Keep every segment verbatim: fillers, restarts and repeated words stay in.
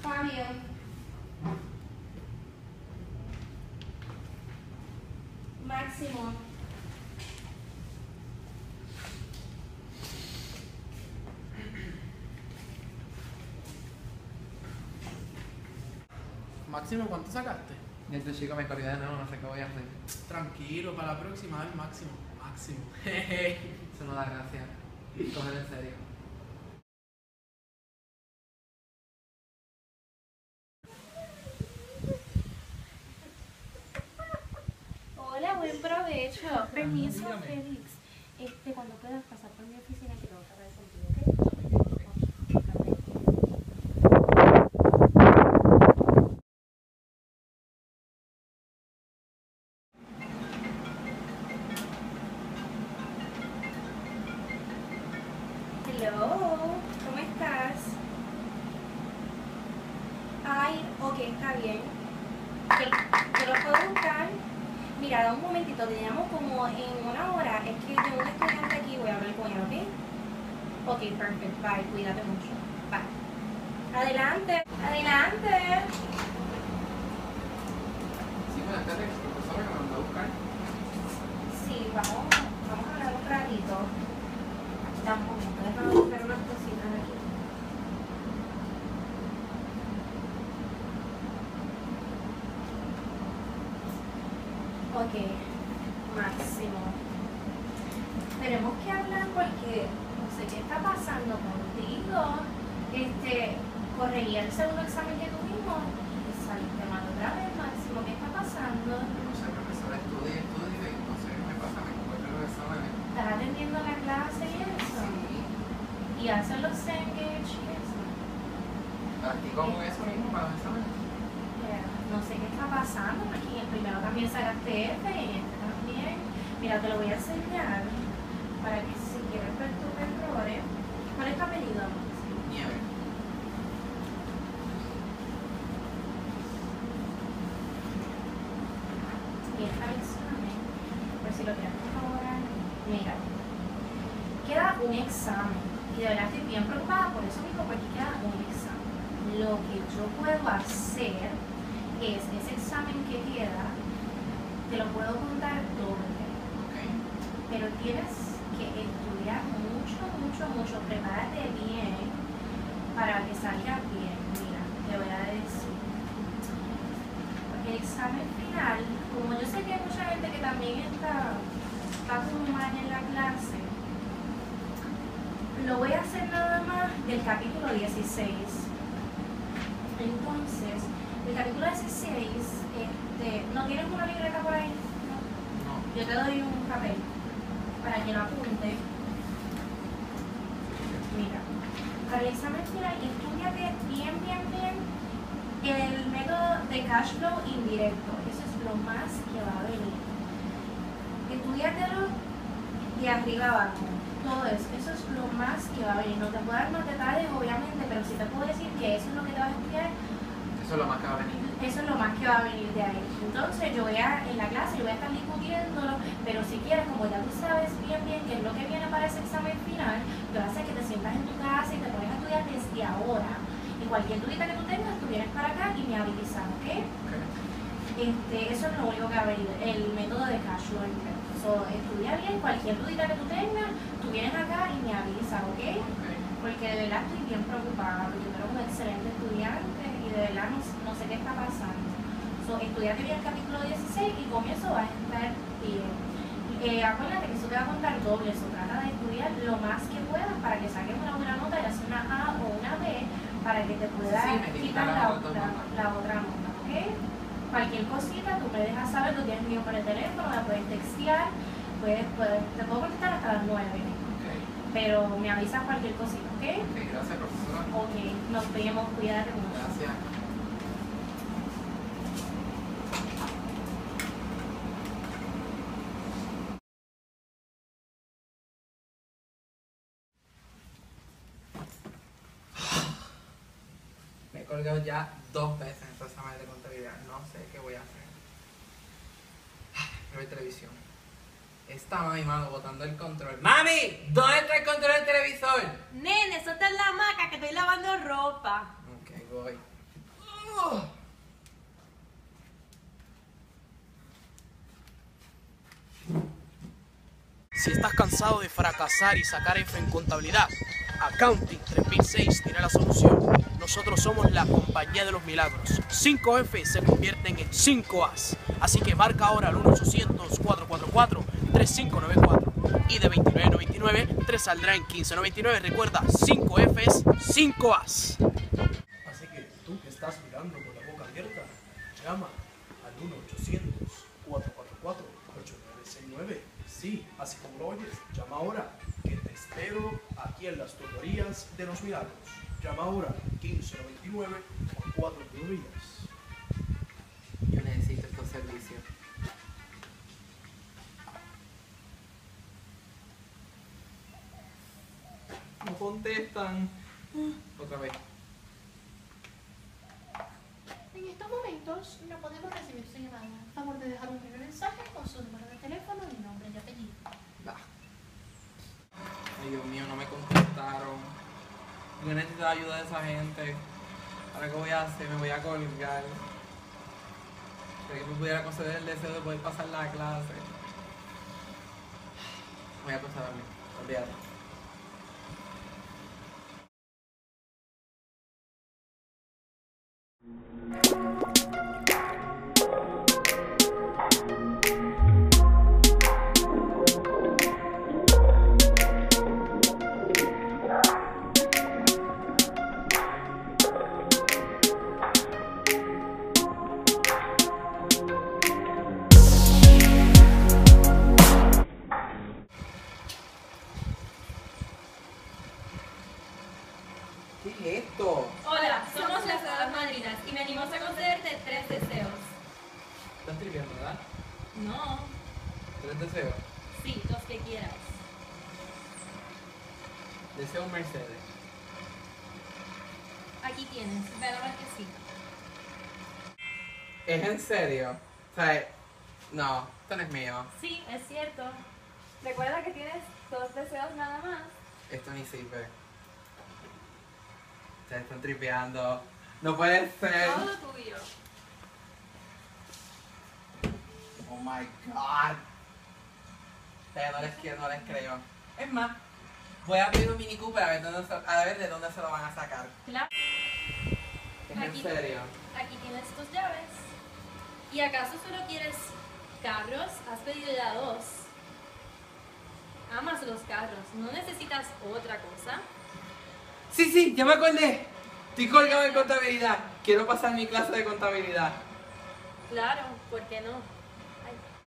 Fabio. Máximo. Máximo, ¿cuánto sacaste? Y este chico me corrió de nuevo, no sé qué voy a hacer. Tranquilo, para la próxima, el máximo. Máximo. Eso no da gracia. Cógelo en serio. Hola, buen provecho. Permiso, dígame. Félix. Este, cuando puedas pasar por mi oficina, quiero hablar contigo, ¿ok? Hello, ¿cómo estás? Ay, ok, está bien. Yo, yo lo puedo buscar. Mira, da un momentito, te llamo como en una hora. Es que tengo un estudiante aquí, voy a hablar con él, ¿ok? Ok, perfecto. Bye, cuídate mucho. Bye. Adelante, adelante. Sí, buenas tardes, profesora, que me mandó a buscar. Sí, vamos, vamos a hablar un ratito. Da un momento, déjame buscar unas cositas aquí. Ok, Máximo. Tenemos que hablar porque no sé qué está pasando contigo. Este, corregí el segundo examen que tuvimos y saliste mal otra vez, Máximo. ¿Qué está pasando? No sé, profesora, estudia, estudia y no sé qué me pasa, me encuentro en los exámenes. ¿Estás atendiendo la clase y eso? Sí, ¿Y haces los Cengage y eso? practico con eso mismo para los exámenes. Yeah, no sé qué está pasando, porque en el primero también sacaste F y en este también. Mira, te lo voy a enseñar para que si quieres ver tus errores. ¿Cuál es tu apellido? Nieve. Y esta examen, por si lo quieres ahora, mira, queda un examen. Y de verdad estoy bien preocupada por eso mismo, porque queda un examen. Lo que yo puedo hacer es ese examen que queda, te lo puedo contar doble. Ok. Pero tienes que estudiar mucho, mucho, mucho. Prepárate bien para que salga bien. Mira, te voy a decir. Porque el examen final, como yo sé que hay mucha gente que también está, está como mal en la clase, lo voy a hacer nada más del capítulo dieciséis. Entonces, el capítulo dieciséis, este, ¿no tienes una libreta por ahí? No. No. Yo te doy un papel para que lo apunte. Mira, para el examen final, estudiate bien, bien, bien el método de cash flow indirecto. Eso es lo más que va a venir. Estudiatelo de arriba abajo. Todo eso. Eso es lo más que va a venir. No te puedo dar más detalles, obviamente, pero sí te puedo decir que eso es lo que te vas a estudiar. Eso es lo más que va a venir. Eso es lo más que va a venir de ahí. Entonces yo voy a, en la clase, yo voy a estar discutiéndolo, pero si quieres, como ya tú sabes bien bien qué es lo que viene para ese examen final, yo voy a hacer que te sientas en tu casa y te pones a estudiar desde ahora. Y cualquier dudita que tú tengas, tú vienes para acá y me avisas, ¿ok? Okay. Este, eso es lo único que va a venir, el método de cash flow. So, estudia bien, cualquier dudita que tú tengas, tú vienes acá y me avisas, ¿ok? Okay. Porque de verdad estoy bien preocupada, porque tú eres un excelente estudiante y de verdad no, no sé qué está pasando. So, estudiate bien el capítulo dieciséis y con eso vas a estar bien. Eh, acuérdate que eso te va a contar doble, eso trata de estudiar lo más que puedas para que saques una buena nota, ya sea una A o una B, para que te pueda Sí, me quitar quitan la, la otra la, nota. la otra nota, ¿ok? Cualquier cosita, tú me dejas saber, tú tienes mío por el teléfono, me puedes textear, puedes, puedes, te puedo contestar hasta las nueve, Okay. pero me avisas cualquier cosita, ¿ok? Ok, gracias, profesora. Ok, nos vemos, cuídate mucho. Gracias. Me he colgado ya dos veces en estos exámenes de contabilidad. No sé qué voy a hacer. No hay televisión. Está mi mano botando el control. ¡Mami! ¿Dónde está el control del televisor? Nene, suelta la hamaca que estoy lavando ropa. Ok, voy. Si estás cansado de fracasar y sacar F en contabilidad, Accounting tres mil seis tiene la solución. Nosotros somos la compañía de los milagros. cinco F se convierten en cinco As. Así que marca ahora al uno ochocientos, cuatro cuatro cuatro, tres cinco nueve cuatro. Y de veintinueve noventa y nueve, tres saldrá en quince noventa y nueve. Recuerda, cinco Fs, cinco As. Así que tú que estás mirando con la boca abierta, llama al uno ochocientos, cuatro cuatro cuatro, ocho nueve seis nueve. Sí, así como lo oyes, llama ahora, que te espero aquí en las tutorías de los milagros. Llama ahora quince noventa y nueve por cuatro tutorías. Yo necesito estos servicios. No contestan. Otra vez. En estos momentos no podemos recibir su llamada. Por favor de dejar un breve mensaje con su número de teléfono y nombre y apellido. Bah. Ay, Dios mío, no me contestaron. Yo necesito la ayuda de esa gente. Ahora, ¿qué voy a hacer? Me voy a colgar. Creí que me pudiera conceder el deseo de poder pasar la clase. Voy a acostar a dormir. Olvídate. ¿Qué es esto? Hola, somos las hadas madrinas y venimos a concederte tres deseos. Estás triviando, ¿verdad? No, Tres deseos. sí, los que quieras. Deseo un Mercedes. Aquí tienes, ve a ver que sí. ¿Es en serio? O sea, no, esto no es mío. Sí, es cierto. Recuerda que tienes dos deseos nada más. Esto ni sirve. Se están tripeando. No puede ser. Todo tuyo. Oh my god. Pero no les quiero, no les creo. Es más, voy a pedir un Mini Cooper a ver, dónde se- a ver de dónde se lo van a sacar. Claro. ¿Es Aquí. en serio? Aquí tienes tus llaves. ¿Y acaso solo quieres carros? Has pedido ya dos. Amas los carros, no necesitas otra cosa. Sí, sí, ya me acordé. Estoy colgado en contabilidad. Quiero pasar mi clase de contabilidad. Claro, ¿por qué no? Ay.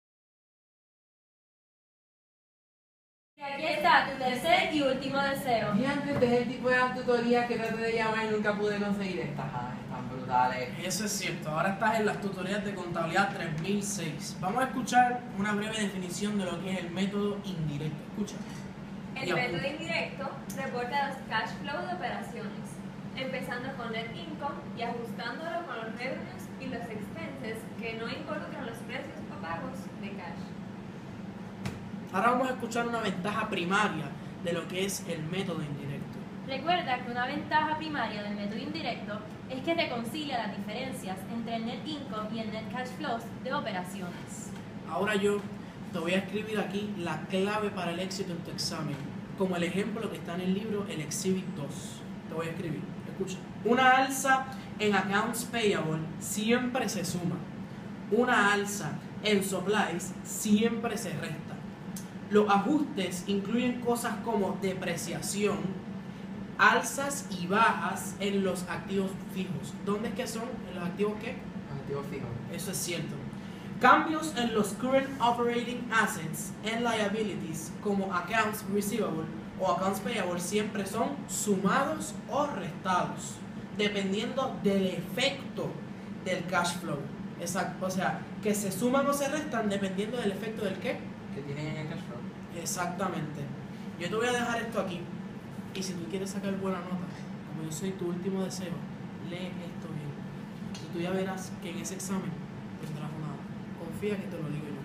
Y aquí está tu tercer y último deseo. Y antes de el tipo de las tutorías que traté de llamar y nunca pude conseguir estas. Ah, están brutales. Eso es cierto, ahora estás en las tutorías de contabilidad tres mil seis. Vamos a escuchar una breve definición de lo que es el método indirecto. Escucha. Y El apunta. método indirecto reporta los cash flow de operaciones, empezando con net income y ajustándolo con los revenues y los expenses que no involucran los precios o pagos de cash. Ahora vamos a escuchar una ventaja primaria de lo que es el método indirecto. Recuerda que una ventaja primaria del método indirecto es que reconcilia las diferencias entre el net income y el net cash flows de operaciones. Ahora yo te voy a escribir aquí la clave para el éxito en tu examen, como el ejemplo que está en el libro, el Exhibit dos. Te voy a escribir, escucha. Una alza en accounts payable siempre se suma. Una alza en supplies siempre se resta. Los ajustes incluyen cosas como depreciación, alzas y bajas en los activos fijos. ¿Dónde es que son? ¿En los activos qué? Activo fijo. Eso es cierto. Cambios en los current operating assets and liabilities como accounts receivable o accounts payable siempre son sumados o restados dependiendo del efecto del cash flow. Exacto, o sea, que se suman o se restan dependiendo del efecto del qué. Que tienen en el cash flow. Exactamente. Yo te voy a dejar esto aquí y si tú quieres sacar buena nota, como yo soy tu último deseo, lee esto bien y tú ya verás que en ese examen tendrás una. Confía que te lo digo yo.